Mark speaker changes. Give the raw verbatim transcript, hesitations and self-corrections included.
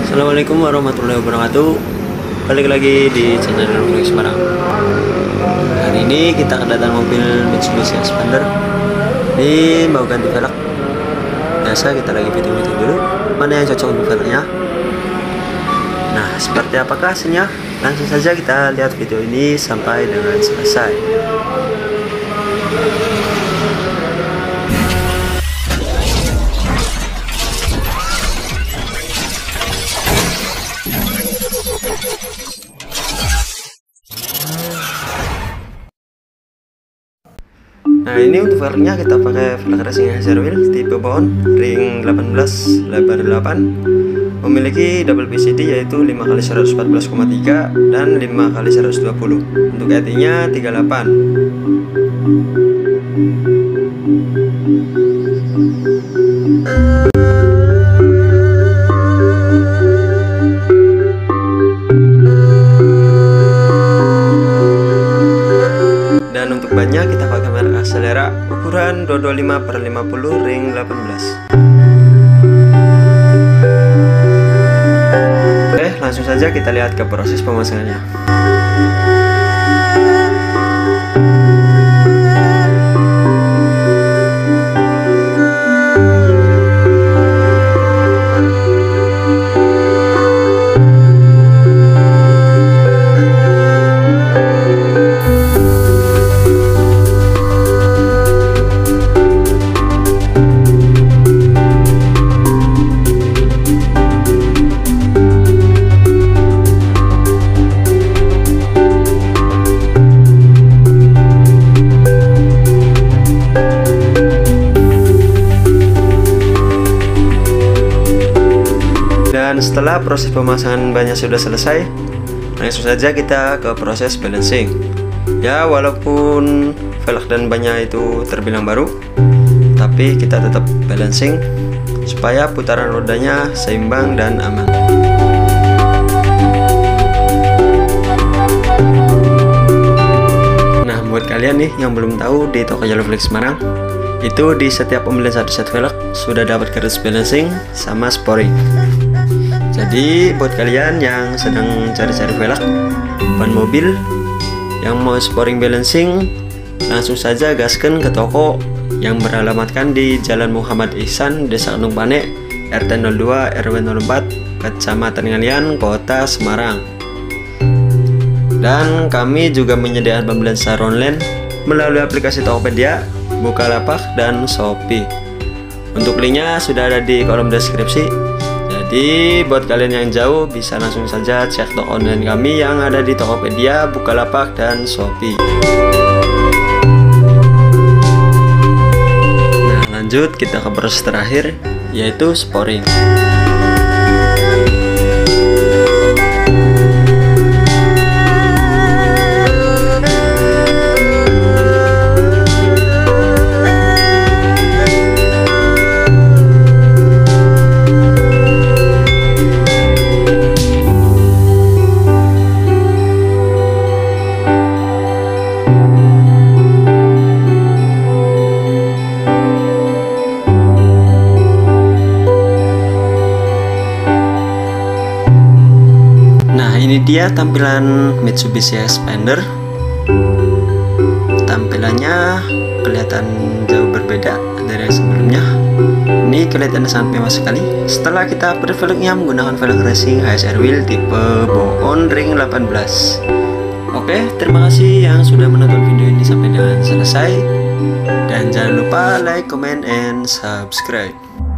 Speaker 1: Assalamualaikum warahmatullahi wabarakatuh. Balik lagi di channel Mobil Semarang. Hari ini kita kedatangan mobil Mitsubishi Xpander ini mau ganti velg. Biasa kita lagi fitting-fitting dulu mana yang cocok untuk velgnya. Nah, seperti apakah hasilnya? Langsung saja kita lihat video ini sampai dengan selesai. Nah, ini untuk velgnya kita pakai velg racing Hazer Wheel tipe bone ring delapan belas lebar delapan, memiliki double P C D yaitu lima kali seratus empat belas koma tiga dan lima kali seratus dua puluh. Untuk E T-nya tiga puluh delapan. Dan untuk bannya kita pakai merek Axelera ukuran dua dua lima per lima puluh ring delapan belas. Oke, langsung saja kita lihat ke proses pemasangannya. Dan setelah proses pemasangan bannya sudah selesai, langsung saja kita ke proses balancing. Ya, walaupun velg dan bannya itu terbilang baru, tapi kita tetap balancing supaya putaran rodanya seimbang dan aman. Nah, buat kalian nih yang belum tahu, di toko Jalur Velg Semarang itu di setiap pembelian satu set velg sudah dapat garis balancing sama sporing. Jadi buat kalian yang sedang cari-cari velg ban mobil yang mau sporing balancing, langsung saja gasken ke toko yang beralamatkan di Jalan Muhammad Ihsan, Desa Kendung Pane, R T nol dua R W nol empat, Kecamatan Ngalian, Kota Semarang. Dan kami juga menyediakan pembelian secara online melalui aplikasi Tokopedia, Bukalapak, dan Shopee. Untuk linknya sudah ada di kolom deskripsi. Jadi buat kalian yang jauh bisa langsung saja cek toko online kami yang ada di Tokopedia, Bukalapak, dan Shopee. Nah, lanjut kita ke proses terakhir, yaitu sporing. Ini dia tampilan Mitsubishi Xpander. Tampilannya kelihatan jauh berbeda dari yang sebelumnya. Ini kelihatannya sangat mewah sekali. Setelah kita upgrade velgnya menggunakan velg racing Hazer Wheel tipe bone ring delapan belas. Oke, terima kasih yang sudah menonton video ini sampai dengan selesai. Dan jangan lupa like, comment, and subscribe.